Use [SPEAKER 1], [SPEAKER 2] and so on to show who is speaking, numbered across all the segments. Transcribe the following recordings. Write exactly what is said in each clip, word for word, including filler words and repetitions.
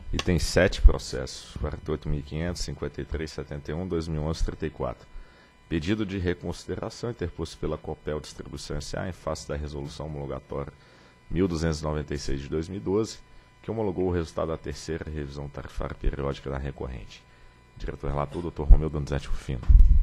[SPEAKER 1] Item sete, processos quarenta e oito mil quinhentos, cinquenta e três, setenta e um, dois mil e onze, trinta e quatro. Pedido de reconsideração interposto pela Copel Distribuição S A em face da resolução homologatória mil duzentos e noventa e seis de dois mil e doze, que homologou o resultado da terceira revisão tarifária periódica da recorrente. Diretor relator, doutor Romeu Donizete Rufino.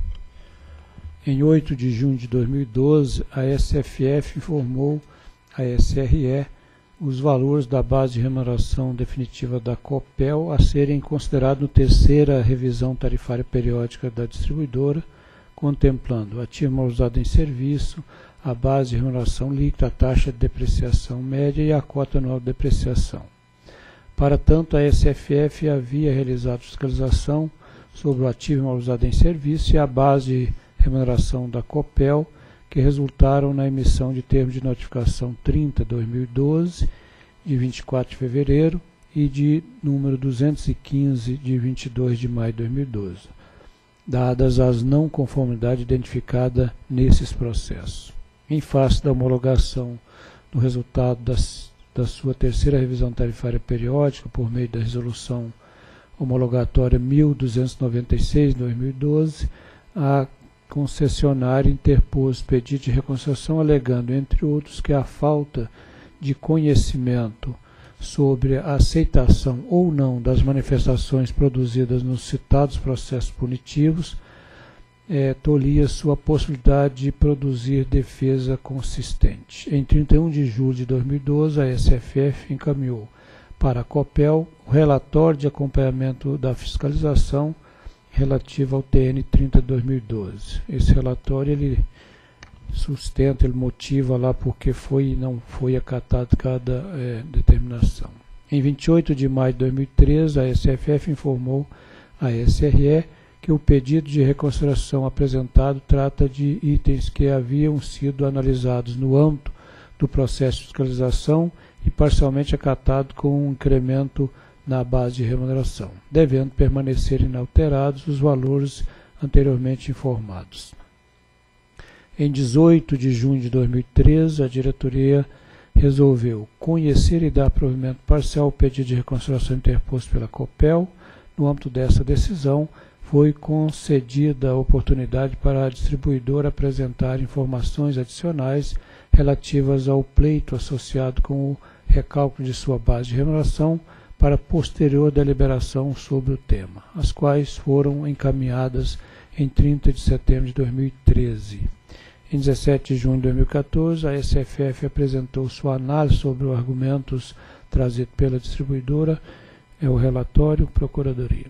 [SPEAKER 2] Em oito de junho de dois mil e doze, a S F F informou a S R E os valores da base de remuneração definitiva da Copel a serem considerados na terceira revisão tarifária periódica da distribuidora, contemplando o ativo mal usado em serviço, a base de remuneração líquida, a taxa de depreciação média e a cota anual de depreciação. Para tanto, a S F F havia realizado fiscalização sobre o ativo mal usado em serviço e a base de remuneração da Copel, que resultaram na emissão de termos de notificação trinta barra dois mil e doze, de vinte e quatro de fevereiro, e de número duzentos e quinze, de vinte e dois de maio de dois mil e doze, dadas as não conformidades identificadas nesses processos. Em face da homologação do resultado das, da sua terceira revisão tarifária periódica, por meio da resolução homologatória mil duzentos e noventa e seis de dois mil e doze, a concessionária interpôs pedido de reconsideração alegando, entre outros, que a falta de conhecimento sobre a aceitação ou não das manifestações produzidas nos citados processos punitivos é, tolia sua possibilidade de produzir defesa consistente. Em trinta e um de julho de dois mil e doze, a S F F encaminhou para a Copel o relatório de acompanhamento da fiscalização relativo ao T N trinta de dois mil e doze. Esse relatório ele sustenta, ele motiva lá porque foi e não foi acatada cada é, determinação. Em vinte e oito de maio de dois mil e treze, a S F F informou à S R E que o pedido de reconsideração apresentado trata de itens que haviam sido analisados no âmbito do processo de fiscalização e parcialmente acatado com um incremento na base de remuneração, devendo permanecer inalterados os valores anteriormente informados. Em dezoito de junho de dois mil e treze, a diretoria resolveu conhecer e dar provimento parcial ao pedido de reconsideração interposto pela Copel. No âmbito dessa decisão, foi concedida a oportunidade para a distribuidora apresentar informações adicionais relativas ao pleito associado com o recálculo de sua base de remuneração para posterior deliberação sobre o tema, as quais foram encaminhadas em trinta de setembro de dois mil e treze. Em dezessete de junho de dois mil e quatorze, a S F F apresentou sua análise sobre os argumentos trazidos pela distribuidora, é o relatório, Procuradoria.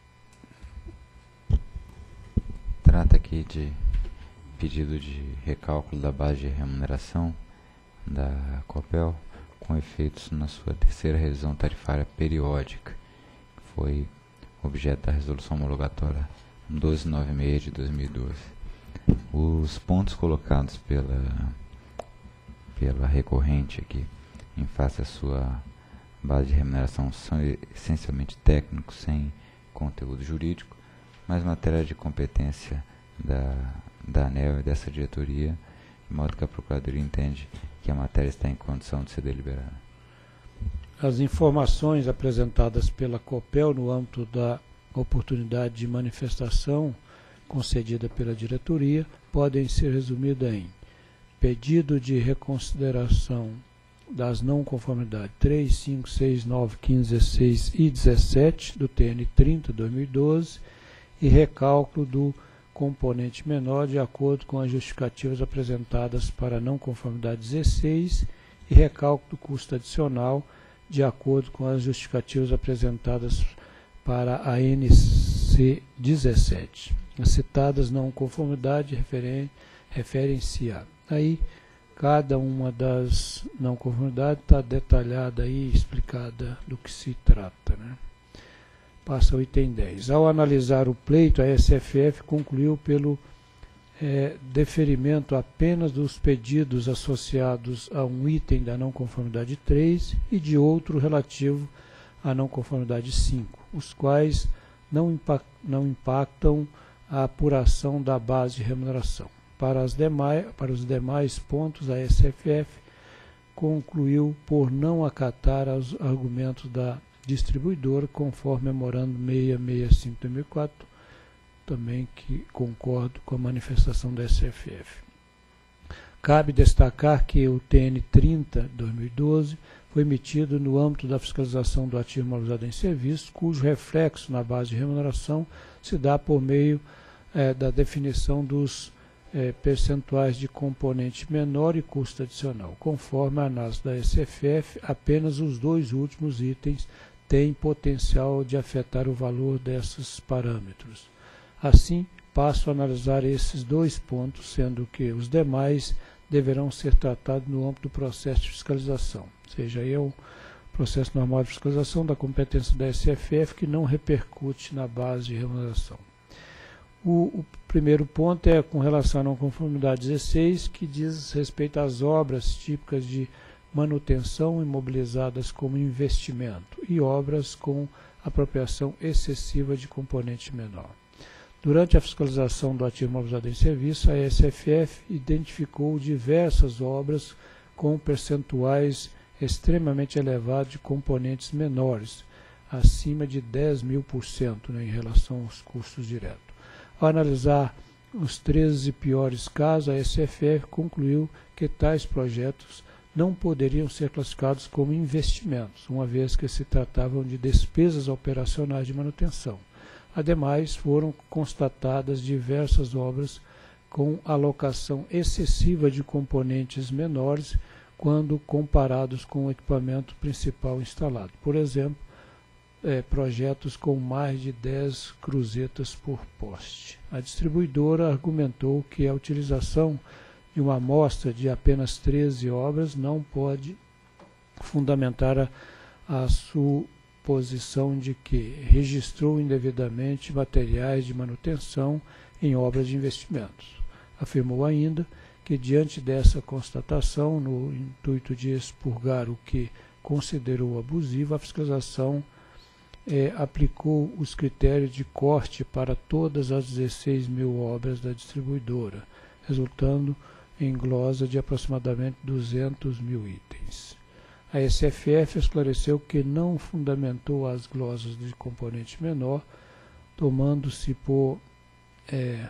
[SPEAKER 3] Trata aqui de pedido de recálculo da base de remuneração da Copel, com efeitos na sua terceira revisão tarifária periódica, que foi objeto da resolução homologatória doze noventa e seis de dois mil e doze. Os pontos colocados pela, pela recorrente aqui, em face à sua base de remuneração, são essencialmente técnicos, sem conteúdo jurídico, mas matéria de competência da, da ANEEL e dessa diretoria, de modo que a Procuradoria entende que a matéria está em condição de ser deliberada.
[SPEAKER 2] As informações apresentadas pela Copel no âmbito da oportunidade de manifestação concedida pela diretoria podem ser resumidas em pedido de reconsideração das não conformidades três, cinco, seis, nove, quinze, dezesseis e dezessete do T N trinta de dois mil e doze e recálculo do componente menor de acordo com as justificativas apresentadas para a não conformidade dezesseis e recálculo do custo adicional de acordo com as justificativas apresentadas para a N C dezessete. As citadas não conformidades referem-se a. Aí, cada uma das não conformidades está detalhada e explicada do que se trata, né? Passa o item dez. Ao analisar o pleito, a S F F concluiu pelo é, deferimento apenas dos pedidos associados a um item da não conformidade três e de outro relativo à não conformidade cinco, os quais não, impact, não impactam a apuração da base de remuneração. Para, as demais, para os demais pontos, a S F F concluiu por não acatar os argumentos da distribuidora, conforme memorando seiscentos e sessenta e cinco de dois mil e quatro, também que concordo com a manifestação da S F F. Cabe destacar que o T N trinta de dois mil e doze foi emitido no âmbito da fiscalização do ativo imobilizado em serviço, cujo reflexo na base de remuneração se dá por meio eh, da definição dos eh, percentuais de componente menor e custo adicional. Conforme a análise da S F F, apenas os dois últimos itens têm potencial de afetar o valor desses parâmetros. Assim, passo a analisar esses dois pontos, sendo que os demais deverão ser tratados no âmbito do processo de fiscalização, ou seja, aí é o processo normal de fiscalização da competência da S F F que não repercute na base de remuneração. O, o primeiro ponto é com relação à não conformidade dezesseis, que diz respeito às obras típicas de manutenção imobilizadas como investimento e obras com apropriação excessiva de componente menor. Durante a fiscalização do ativo imobilizado em serviço, a S F F identificou diversas obras com percentuais extremamente elevados de componentes menores, acima de dez mil por cento, né, em relação aos custos diretos. Ao analisar os treze piores casos, a S F F concluiu que tais projetos não poderiam ser classificados como investimentos, uma vez que se tratavam de despesas operacionais de manutenção. Ademais, foram constatadas diversas obras com alocação excessiva de componentes menores quando comparados com o equipamento principal instalado. Por exemplo, é, projetos com mais de dez cruzetas por poste. A distribuidora argumentou que a utilização de uma amostra de apenas treze obras não pode fundamentar a, a sua posição de que registrou indevidamente materiais de manutenção em obras de investimentos. Afirmou ainda que, diante dessa constatação, no intuito de expurgar o que considerou abusivo, a fiscalização eh, aplicou os critérios de corte para todas as dezesseis mil obras da distribuidora, resultando em glosa de aproximadamente duzentos mil itens. A S F F esclareceu que não fundamentou as glosas de componente menor, tomando-se por, é,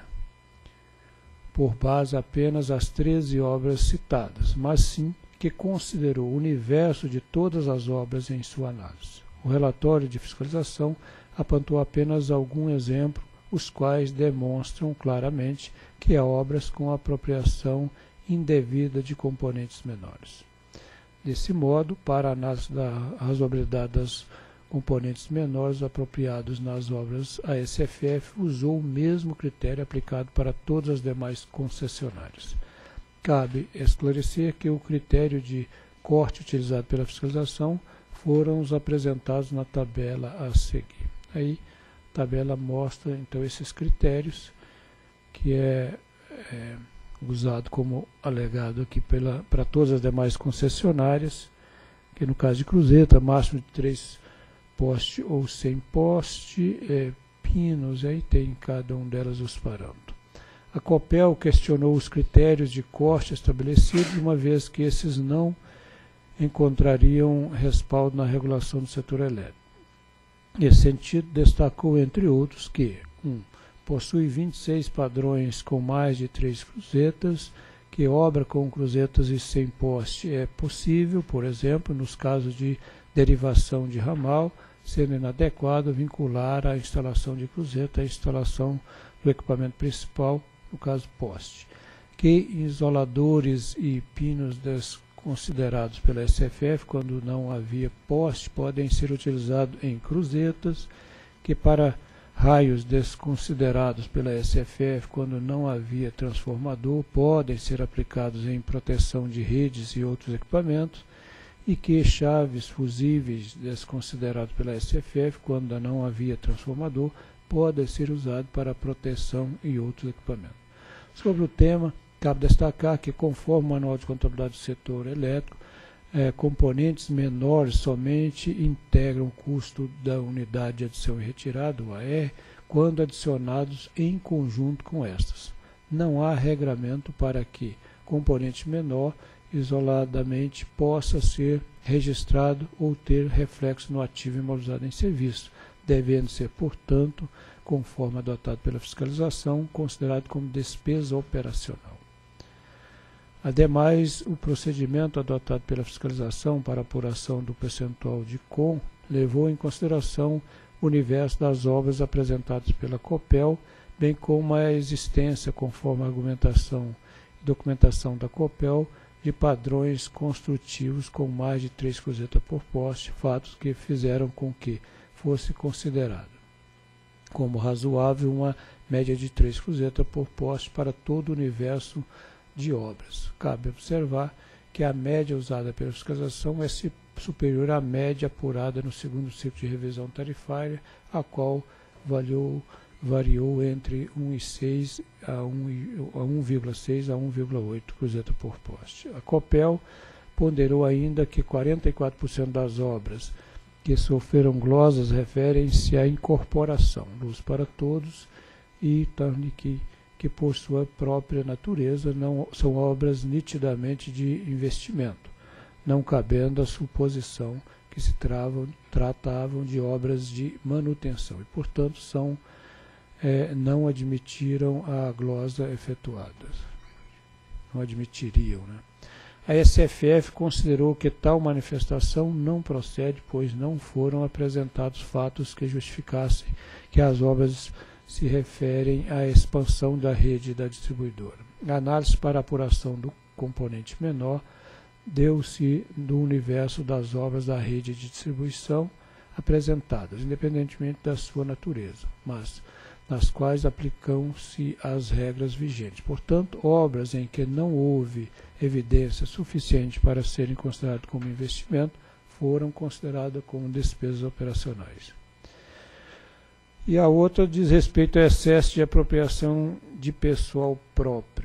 [SPEAKER 2] por base apenas as treze obras citadas, mas sim que considerou o universo de todas as obras em sua análise. O relatório de fiscalização apontou apenas algum exemplo, os quais demonstram claramente que há obras com apropriação indevida de componentes menores. Desse modo, para a análise da razoabilidade das componentes menores apropriados nas obras, a S F F usou o mesmo critério aplicado para todas as demais concessionárias. Cabe esclarecer que o critério de corte utilizado pela fiscalização foram os apresentados na tabela a seguir. Aí, a tabela mostra, então, esses critérios, que é... é usado como alegado aqui pela, para todas as demais concessionárias, que no caso de cruzeta, máximo de três poste ou cem poste, é, pinos, aí tem cada um delas os parâmetros. A Copel questionou os critérios de corte estabelecidos, uma vez que esses não encontrariam respaldo na regulação do setor elétrico. Nesse sentido, destacou, entre outros, que um possui vinte e seis padrões com mais de três cruzetas, que obra com cruzetas e sem poste é possível, por exemplo, nos casos de derivação de ramal, sendo inadequado vincular a instalação de cruzeta à instalação do equipamento principal, no caso poste. Que isoladores e pinos desconsiderados pela S F F, quando não havia poste, podem ser utilizados em cruzetas, que para raios desconsiderados pela S F F, quando não havia transformador, podem ser aplicados em proteção de redes e outros equipamentos, e que chaves fusíveis desconsiderados pela S F F, quando não havia transformador, podem ser usados para proteção e outros equipamentos. Sobre o tema, cabe destacar que, conforme o Manual de Contabilidade do Setor Elétrico, É, componentes menores somente integram o custo da unidade de adição e retirada, o A R, quando adicionados em conjunto com estas. Não há regramento para que componente menor isoladamente possa ser registrado ou ter reflexo no ativo imobilizado em serviço, devendo ser, portanto, conforme adotado pela fiscalização, considerado como despesa operacional. Ademais, o procedimento adotado pela fiscalização para apuração do percentual de C O N levou em consideração o universo das obras apresentadas pela Copel, bem como a existência, conforme a argumentação e documentação da Copel, de padrões construtivos com mais de três cruzetas por poste, fatos que fizeram com que fosse considerado como razoável uma média de três cruzetas por poste para todo o universo de obras. Cabe observar que a média usada pela fiscalização é superior à média apurada no segundo ciclo de revisão tarifária, a qual variou, variou entre um vírgula seis a um vírgula seis a um vírgula oito cruzeta por poste. A Copel ponderou ainda que quarenta e quatro por cento das obras que sofreram glosas referem-se à incorporação, luz para todos e Turnkey, que por sua própria natureza não são obras nitidamente de investimento, não cabendo a suposição que se travam, tratavam de obras de manutenção e, portanto, são, é, não admitiram a glosa efetuada. Não admitiriam, né? A S F F considerou que tal manifestação não procede, pois não foram apresentados fatos que justificassem que as obras se referem à expansão da rede da distribuidora. A análise para apuração do componente menor deu-se do universo das obras da rede de distribuição apresentadas, independentemente da sua natureza, mas nas quais aplicam-se as regras vigentes. Portanto, obras em que não houve evidência suficiente para serem consideradas como investimento foram consideradas como despesas operacionais. E a outra diz respeito ao excesso de apropriação de pessoal próprio.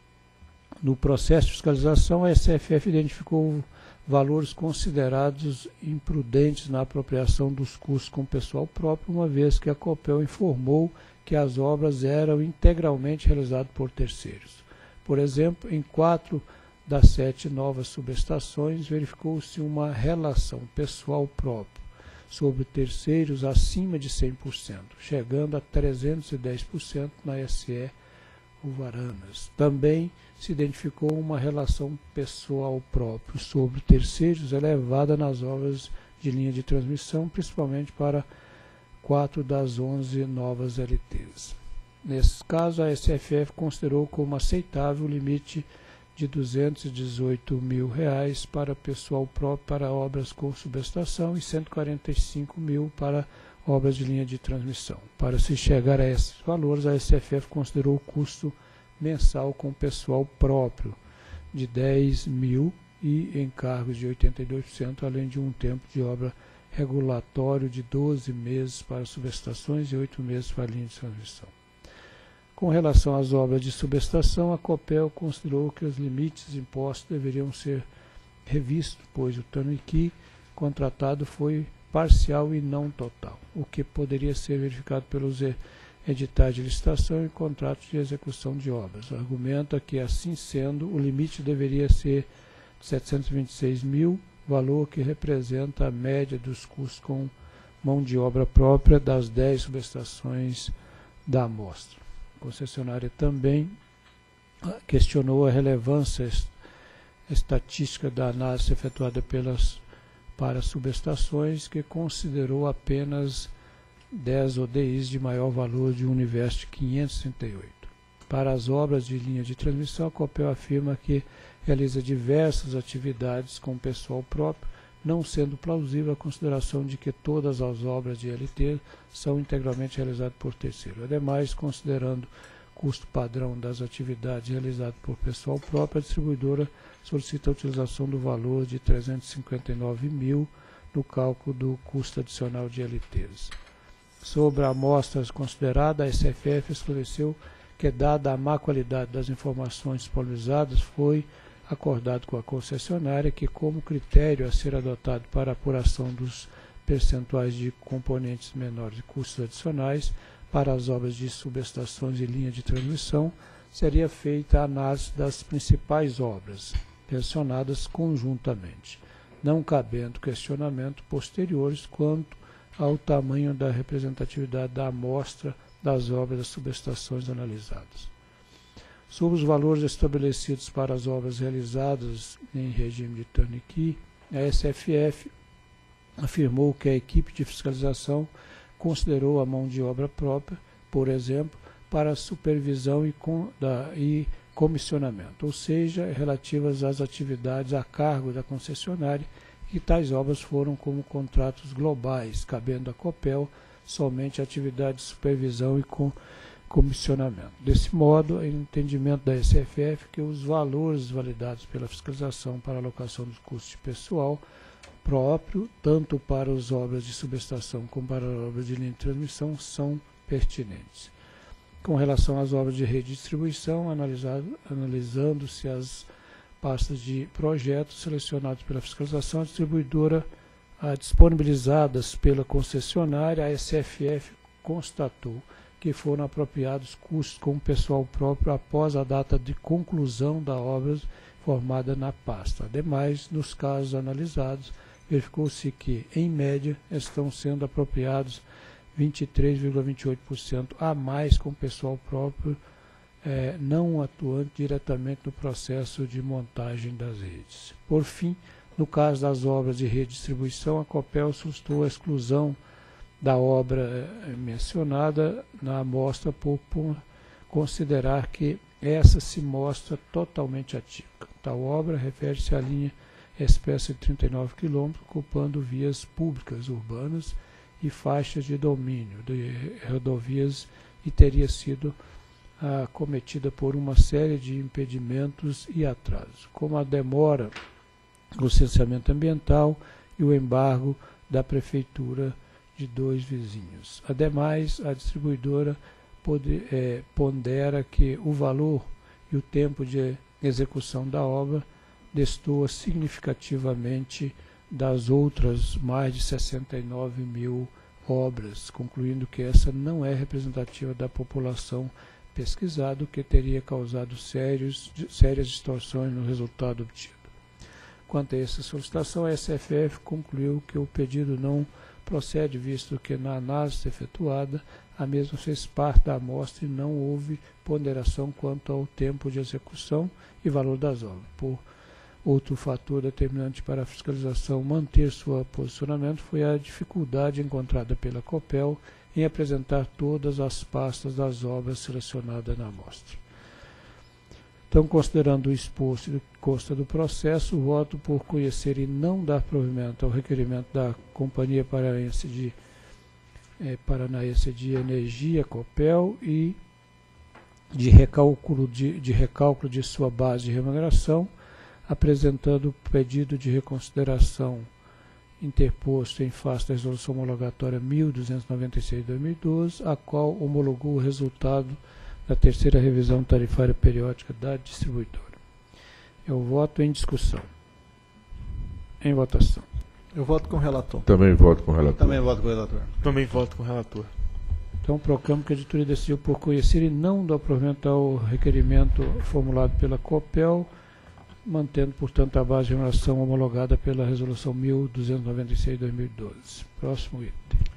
[SPEAKER 2] No processo de fiscalização, a S F F identificou valores considerados imprudentes na apropriação dos custos com pessoal próprio, uma vez que a Copel informou que as obras eram integralmente realizadas por terceiros. Por exemplo, em quatro das sete novas subestações, verificou-se uma relação pessoal próprio sobre terceiros acima de cem por cento, chegando a trezentos e dez por cento na S E Uvaranas. Também se identificou uma relação pessoal próprio sobre terceiros elevada nas obras de linha de transmissão, principalmente para quatro das onze novas L Ts. Nesse caso, a S F F considerou como aceitável o limite de duzentos e dezoito mil reais para pessoal próprio para obras com subestação e cento e quarenta e cinco mil para obras de linha de transmissão. Para se chegar a esses valores, a S F F considerou o custo mensal com pessoal próprio de dez mil e encargos de oitenta e dois por cento, além de um tempo de obra regulatório de doze meses para subestações e oito meses para linha de transmissão. Com relação às obras de subestação, a Copel considerou que os limites impostos deveriam ser revistos, pois o turnkey contratado foi parcial e não total, o que poderia ser verificado pelos editais de licitação e contratos de execução de obras. Argumenta que, assim sendo, o limite deveria ser de setecentos e vinte e seis mil, valor que representa a média dos custos com mão de obra própria das dez subestações da amostra. A concessionária também questionou a relevância estatística da análise efetuada pelas, para subestações, que considerou apenas dez O D Is de maior valor de um universo de quinhentos e trinta e oito. Para as obras de linha de transmissão, a Copel afirma que realiza diversas atividades com pessoal próprio, não sendo plausível a consideração de que todas as obras de L T são integralmente realizadas por terceiro. Ademais, considerando o custo padrão das atividades realizadas por pessoal próprio, a distribuidora solicita a utilização do valor de trezentos e cinquenta e nove mil no cálculo do custo adicional de L Ts. Sobre a amostra considerada, a S F F esclareceu que, dada a má qualidade das informações disponibilizadas, foi acordado com a concessionária que, como critério a ser adotado para a apuração dos percentuais de componentes menores e custos adicionais para as obras de subestações e linha de transmissão, seria feita a análise das principais obras, mencionadas conjuntamente, não cabendo questionamento posteriores quanto ao tamanho da representatividade da amostra das obras das subestações analisadas. Sobre os valores estabelecidos para as obras realizadas em regime de turnkey, a S F F afirmou que a equipe de fiscalização considerou a mão de obra própria, por exemplo, para supervisão e, com, da, e comissionamento, ou seja, relativas às atividades a cargo da concessionária, e tais obras foram como contratos globais, cabendo à Copel somente atividade de supervisão e com comissionamento. Desse modo, é entendimento da S F F que os valores validados pela fiscalização para alocação dos custos de pessoal próprio, tanto para as obras de subestação como para as obras de linha de transmissão, são pertinentes. Com relação às obras de rede de distribuição, analisando-se as pastas de projetos selecionados pela fiscalização, a distribuidora a, disponibilizadas pela concessionária, a S F F constatou que foram apropriados custos com pessoal próprio após a data de conclusão da obra formada na pasta. Ademais, nos casos analisados, verificou-se que, em média, estão sendo apropriados vinte e três vírgula vinte e oito por cento a mais com pessoal próprio, eh, não atuante diretamente no processo de montagem das redes. Por fim, no caso das obras de rede de distribuição, a Copel suscitou a exclusão da obra eh, mencionada na amostra por, por considerar que essa se mostra totalmente atípica. Tal obra refere-se à linha expressa de trinta e nove quilômetros, ocupando vias públicas urbanas e faixas de domínio de rodovias e teria sido ah, cometida por uma série de impedimentos e atrasos, como a demora do licenciamento ambiental e o embargo da prefeitura de dois vizinhos. Ademais, a distribuidora pode, é, pondera que o valor e o tempo de execução da obra destoa significativamente das outras mais de sessenta e nove mil obras, concluindo que essa não é representativa da população pesquisada, o que teria causado sérios, sérias distorções no resultado obtido. Quanto a essa solicitação, a S F F concluiu que o pedido não procede, visto que na análise efetuada, a mesma fez parte da amostra e não houve ponderação quanto ao tempo de execução e valor das obras. Por outro fator determinante para a fiscalização manter seu posicionamento foi a dificuldade encontrada pela Copel em apresentar todas as pastas das obras selecionadas na amostra. Então, considerando o exposto e o que consta do processo, voto por conhecer e não dar provimento ao requerimento da Companhia Paranaense de, eh, Paranaense de Energia, Copel, e de recálculo de, de recálculo de sua base de remuneração, apresentando o pedido de reconsideração interposto em face da resolução homologatória mil duzentos e noventa e seis de dois mil e doze, a qual homologou o resultado da terceira revisão tarifária periódica da distribuidora. Eu voto em discussão. Em votação.
[SPEAKER 4] Eu voto com o relator.
[SPEAKER 1] Também voto com o relator.
[SPEAKER 4] Também voto com o relator.
[SPEAKER 5] Também voto com o relator.
[SPEAKER 2] Então, proclamo que a editoria decidiu por conhecer e não dar provimento ao requerimento formulado pela Copel, mantendo, portanto, a base de remuneração homologada pela resolução mil duzentos e noventa e seis de dois mil e doze. Próximo item.